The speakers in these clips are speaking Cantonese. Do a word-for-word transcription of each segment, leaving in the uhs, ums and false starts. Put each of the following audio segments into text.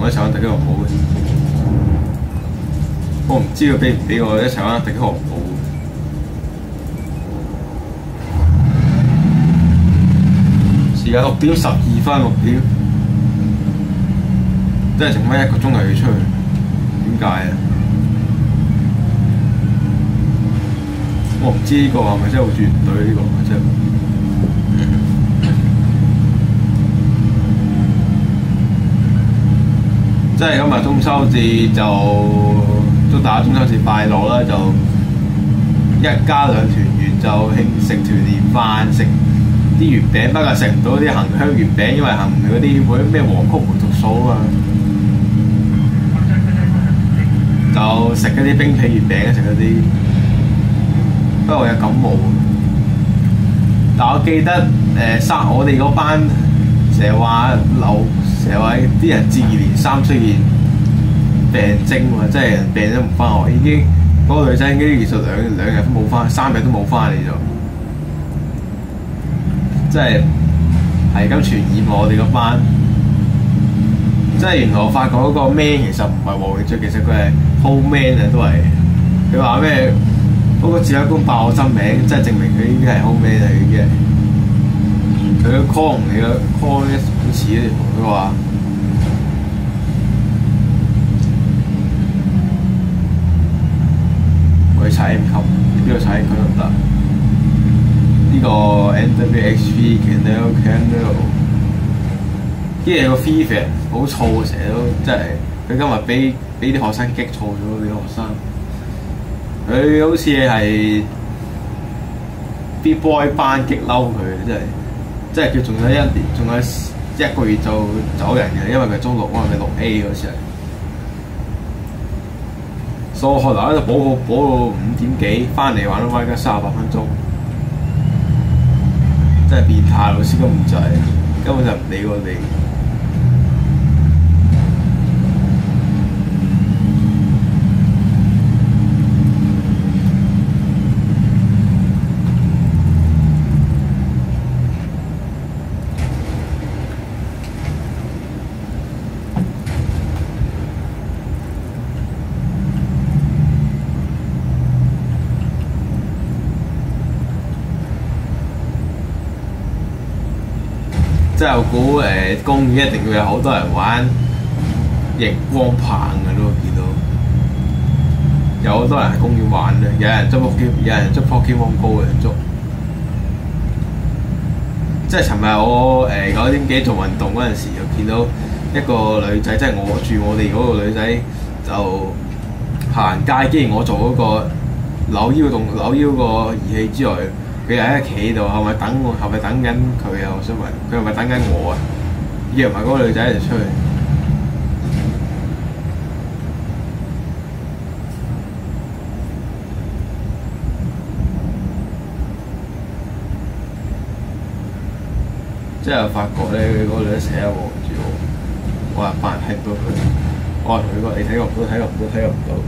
我一齊玩特級航母嘅。我唔知佢俾唔俾我一齊玩特級航母。時間六點十二分，六點，真係剩翻一個鐘頭要出去，點解啊？我唔知呢個係咪真係好絕對呢個真係。即係今日中秋節就祝大家中秋節快樂啦！就一家兩團圓就慶食團年飯，食啲月餅，不過食唔到啲恆香月餅，因為恆嗰啲嗰啲咩黃曲霉毒素啊嘛。就食嗰啲冰皮月餅，食嗰啲。不過我有感冒，但我記得誒生、呃、我哋嗰班成日話流。成日話啲人接二連三出現病徵喎，即係病都唔翻學，已經嗰、那個女仔已經其實兩兩日都冇翻，三日都冇翻嚟就，即係係咁傳染我哋嗰班。即係原來我發覺嗰個 man 其實唔係黃永俊，其實佢係 home man 啊，都係佢話咩嗰個指揮官爆我真名，即係證明佢已經係 home man 嚟嘅。佢個 call 嚟嘅 call 一好似咧，佢話我去踩 M 級，邊度踩佢都得。呢個 N W H P Canal Canal， 跟住有個 FIFA 好燥，成日都真係佢今日俾俾啲學生激燥咗，啲學生佢好似係啲 boy 班激嬲佢，真係。即係佢仲有一年，仲有一個月就走人嘅，因為佢中六，我係咪六 A 嗰時係。所以我後來喺度補好補到五點幾，翻嚟玩到玩緊三十八分鐘，真係變態！老師根本就係、是、根本就唔理我哋。即係我估誒、呃、公園一定會有好多人玩熒光棒嘅咯，見到有好多人喺公園玩嘅，有人捉 Pokemon，有人捉 Pokemon Go 嘅人捉。即係尋日我誒九點幾做運動嗰陣時，又見到一個女仔，即係我住我哋嗰個女仔就行街，既然我做嗰個扭腰動扭腰個儀器之外。佢又喺企喺度，係咪等我？係咪等緊佢啊？我想問，佢係咪等緊我啊？約埋嗰個女仔一齊出去。之後發覺咧，嗰、那個女仔成日望住我，我話扮睇唔到佢，我話同佢講：你睇我唔到，睇我唔到，睇我唔到。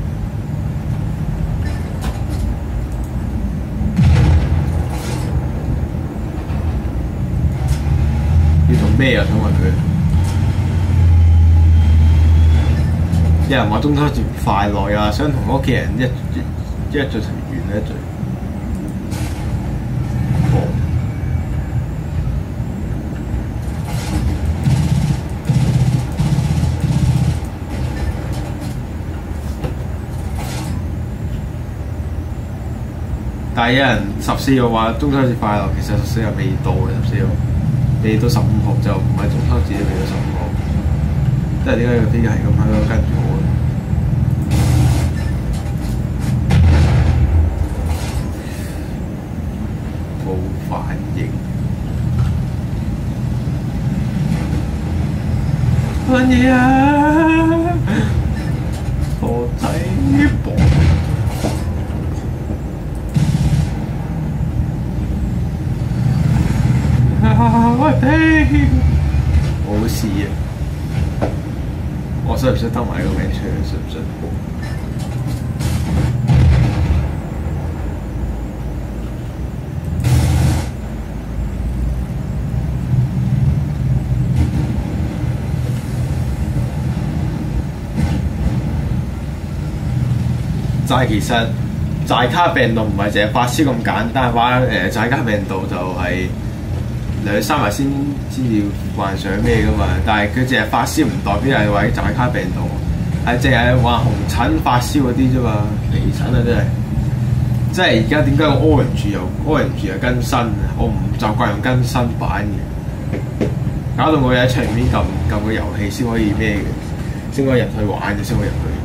咩啊？想問佢，有人話中秋節快樂啊，想同屋企人一一一聚團圓一聚。哦，但係有人十四號話中秋節快樂，其實十四號未到嘅，十四號。未到十五號就唔係中秋節，未到十五號，即係點解有啲人係咁喺度跟住我咧？冇反應。乜嘢啊？個仔噃！我頂，冇事啊！我想唔想兜埋個名出嚟？信唔信？ 晒，其實寨卡病毒唔係淨係發燒咁簡單，話誒寨卡病毒就係兩三日先先至患上咩噶嘛。但係佢淨係發燒唔代表係話寨卡病毒，係淨係話紅疹發燒嗰啲啫嘛，皮疹啊真係。即係而家點解個 Orange 又 Orange 又更新啊？我唔習慣用更新版嘅，搞到我要喺出面撳撳個遊戲先可以咩嘅，先可以入去玩嘅，先可以入去。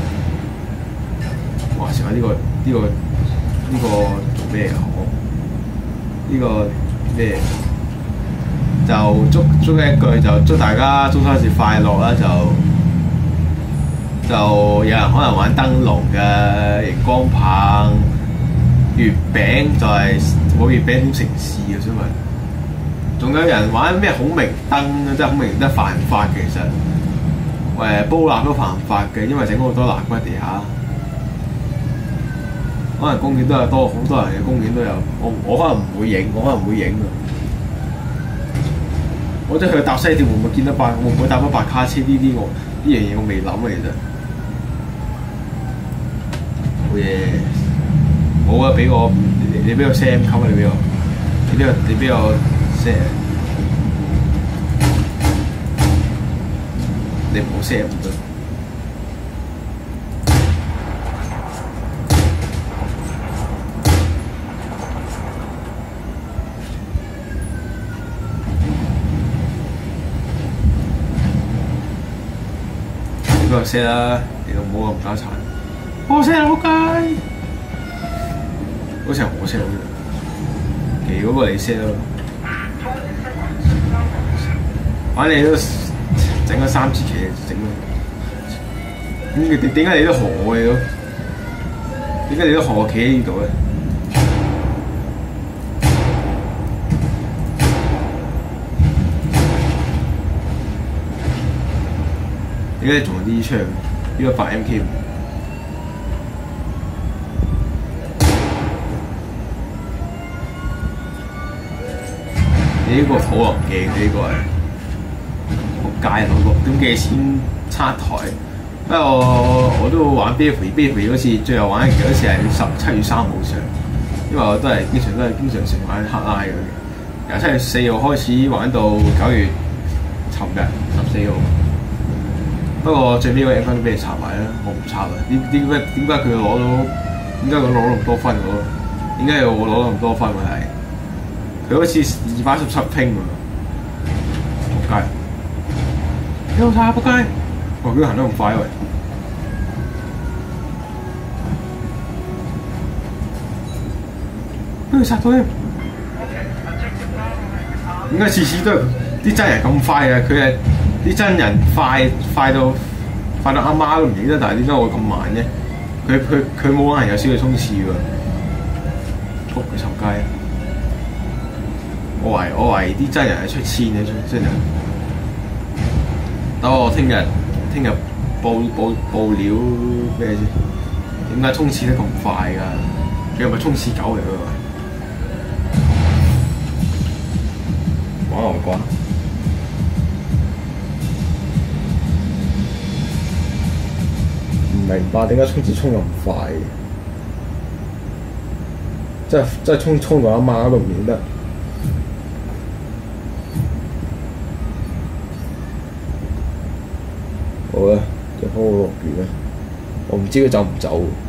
哇！成日呢個呢、呢個呢、呢個做咩啊？我呢個咩？就祝祝一句就祝大家中秋節快樂啦！就就有人可能玩燈籠嘅熒光棒。月餅就係冇月餅點成事嘅啫嘛，仲有人玩咩孔明燈啊，即係孔明燈犯法嘅其實，誒煲蠟都犯法嘅，因為整好多蠟骨地下。可能公園都有多好多人嘅公園都有，我我可能唔會影，我可能唔會影啊。我即係去搭西鐵會唔會見到白？會唔會搭到白卡車呢啲我呢樣嘢我未諗啊，其實。好嘢。冇啊！俾我你你俾我 Sam 溝啊！你俾我，你俾我你俾我 Sam， 你唔好 Sam 唔得。你俾我 Sam 啦！你老母咁打殘，我 Sam 好街。好似係我 set 嘅，其嗰個你 set 咯。反正你都整咗三次棋，整咯。咁你點點解你都學我嘅都？點解你都學我企喺呢度咧？點解你仲有呢槍？呢個八 M K 五。你呢個土狼鏡，你呢個係仆街嗰個，點幾錢拆台？不過我，我都玩 Battlefield，Battlefield 嗰次最後玩嗰次係十七月三號上，因為我都係經常都係經常性玩黑 I 嘅。由七月四號開始玩到九月尋日十四號。不過最尾個 M 分都俾你插埋啦，我唔插啦。點點解點解佢攞到？點解佢攞到咁多分嘅？點解要我攞到咁多分嘅係？佢好似二百一十七拼喎，仆街！你好差仆街！哇！佢行得咁快喂，俾佢殺到添！點解次次都係啲真人咁快啊？佢係啲真人快快到快到阿媽都唔認得，但係點解我咁慢啫？佢佢佢冇可能有少少衝刺喎，仆佢臭街！我懷我懷疑啲真人係出千嘅出真人。等我聽日聽日報報報料咩先？點解衝刺得咁快㗎？佢係咪衝刺狗嚟㗎？玩牛骨。唔明白點解衝刺衝咁快嘅？真係真係衝衝到阿媽都唔認得。好啦，就幫我落雨啦。我唔知佢走唔走。